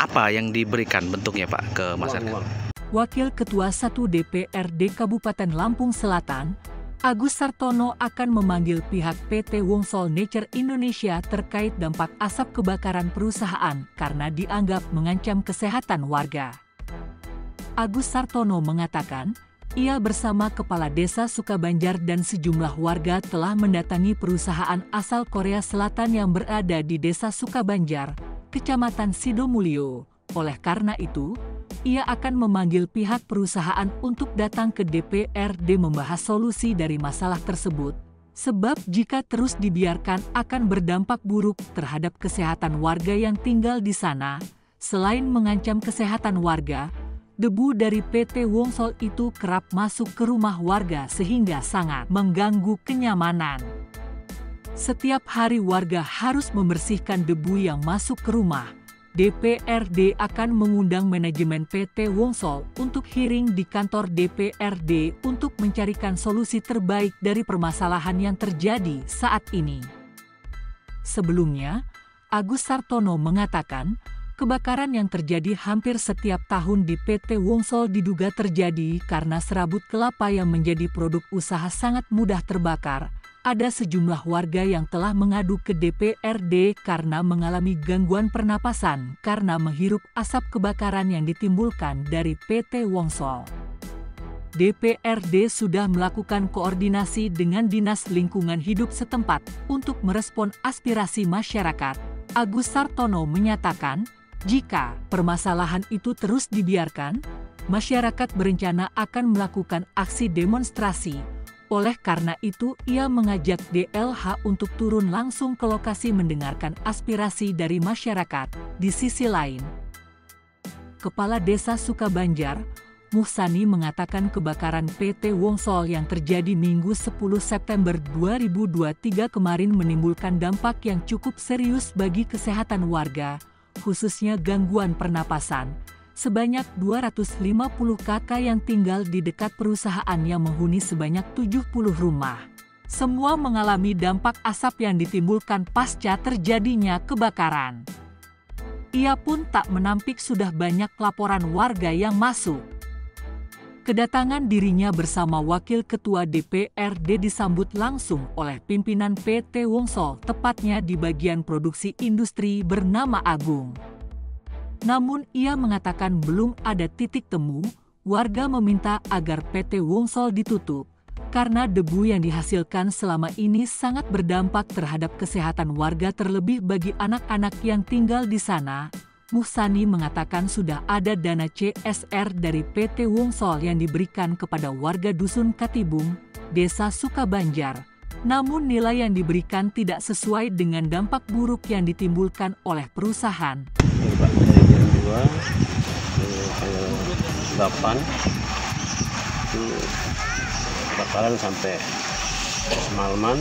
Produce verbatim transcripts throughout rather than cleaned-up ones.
apa yang diberikan bentuknya Pak ke masyarakat? Wakil Ketua satu D P R D Kabupaten Lampung Selatan, Agus Sartono akan memanggil pihak P T Wongsol Nature Indonesia terkait dampak asap kebakaran perusahaan karena dianggap mengancam kesehatan warga. Agus Sartono mengatakan, ia bersama Kepala Desa Sukabanjar dan sejumlah warga telah mendatangi perusahaan asal Korea Selatan yang berada di Desa Sukabanjar, Kecamatan Sidomulyo. Oleh karena itu, ia akan memanggil pihak perusahaan untuk datang ke D P R D membahas solusi dari masalah tersebut. Sebab jika terus dibiarkan akan berdampak buruk terhadap kesehatan warga yang tinggal di sana. Selain mengancam kesehatan warga, debu dari P T Wongsol itu kerap masuk ke rumah warga sehingga sangat mengganggu kenyamanan. Setiap hari warga harus membersihkan debu yang masuk ke rumah. D P R D akan mengundang manajemen P T Wongsol untuk hearing di kantor D P R D untuk mencarikan solusi terbaik dari permasalahan yang terjadi saat ini. Sebelumnya, Agus Sartono mengatakan, kebakaran yang terjadi hampir setiap tahun di P T Wongsol diduga terjadi karena serabut kelapa yang menjadi produk usaha sangat mudah terbakar. Ada sejumlah warga yang telah mengadu ke D P R D karena mengalami gangguan pernapasan karena menghirup asap kebakaran yang ditimbulkan dari P T Wongsol. D P R D sudah melakukan koordinasi dengan Dinas Lingkungan Hidup setempat untuk merespon aspirasi masyarakat. Agus Sartono menyatakan, jika permasalahan itu terus dibiarkan, masyarakat berencana akan melakukan aksi demonstrasi. Oleh karena itu, ia mengajak D L H untuk turun langsung ke lokasi mendengarkan aspirasi dari masyarakat. Di sisi lain, Kepala Desa Sukabanjar, Muhsani mengatakan kebakaran P T Wongsol yang terjadi Minggu sepuluh September dua ribu dua puluh tiga kemarin menimbulkan dampak yang cukup serius bagi kesehatan warga, khususnya gangguan pernapasan. Sebanyak dua ratus lima puluh kakak yang tinggal di dekat perusahaan yang menghuni sebanyak tujuh puluh rumah. Semua mengalami dampak asap yang ditimbulkan pasca terjadinya kebakaran. Ia pun tak menampik sudah banyak laporan warga yang masuk. Kedatangan dirinya bersama Wakil Ketua D P R D disambut langsung oleh pimpinan P T Wongsol, tepatnya di bagian produksi industri bernama Agung. Namun ia mengatakan belum ada titik temu, warga meminta agar P T Wongsol ditutup, karena debu yang dihasilkan selama ini sangat berdampak terhadap kesehatan warga terlebih bagi anak-anak yang tinggal di sana. Muhsani mengatakan sudah ada dana C S R dari P T Wongsol yang diberikan kepada warga Dusun Katibung, Desa Sukabanjar. Namun nilai yang diberikan tidak sesuai dengan dampak buruk yang ditimbulkan oleh perusahaan. dua tanggal delapan itu kebakaran sampai semalaman,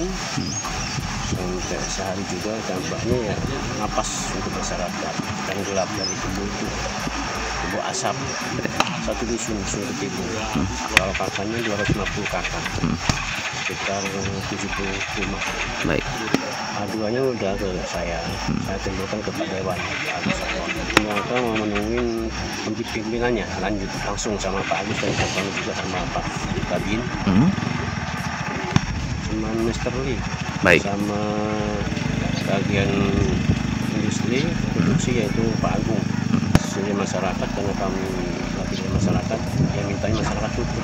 sampai sehari juga. Dampaknya ya napas untuk masyarakat dan gelap dari debu itu, debu asap satu dusun Dusun Katibung. Kalau kakaknya dua ratus lima puluh kakak, sekitar tujuh puluh rumah. Baik. Aduannya udah ke saya, hmm. saya timbulkan ke Pak Dewan. Mereka mau menungguin pimpinannya, lanjut langsung sama Pak Agus dan Pak juga sama Pak Kabin, hmm. sama Mister Lee, baik. Sama bagian industri produksi yaitu Pak Agung. Jadi masyarakat, karena kami wakil masyarakat yang mintanya masyarakat tutup.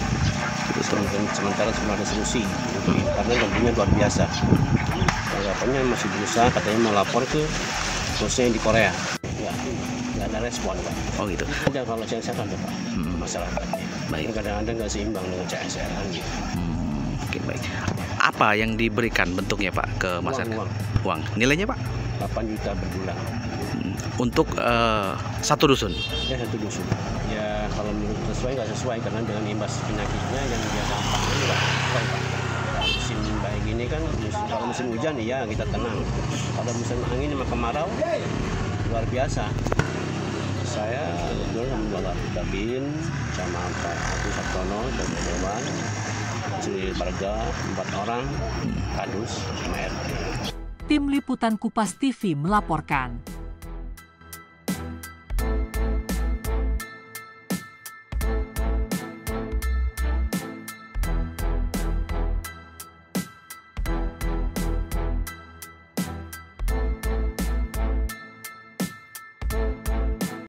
Sementara semua ada solusi, karena tentunya luar biasa. Katanya masih berusaha, katanya mau lapor ke bosnya di Korea. Ya, nggak ada respon, Pak. Oh gitu. Ada kalau C S R ada, Pak, hmm. masyarakatnya. Baik. Kadang-kadang nggak seimbang dengan C S R gitu. Hmm, Oke, baik. Apa yang diberikan bentuknya Pak ke masyarakat? Uang, uang. uang. Nilainya Pak? delapan juta per bulan. Hmm. Untuk uh, satu dusun? Ya, satu dusun. Ya, kalau menurut sesuai nggak sesuai, karena dengan imbas penyakitnya yang dia dampaknya nggak sesuai, Pak. Musim baik gini kan, kalau musim hujan iya kita tenang. Kalau musim angin sama kemarau luar biasa. Saya dulu sama Bapak Kabin, sama Pak Agus Sartono dan Dewan, Ciri Barga, empat orang, Kadus, sama R T. Tim Liputan Kupas T V melaporkan.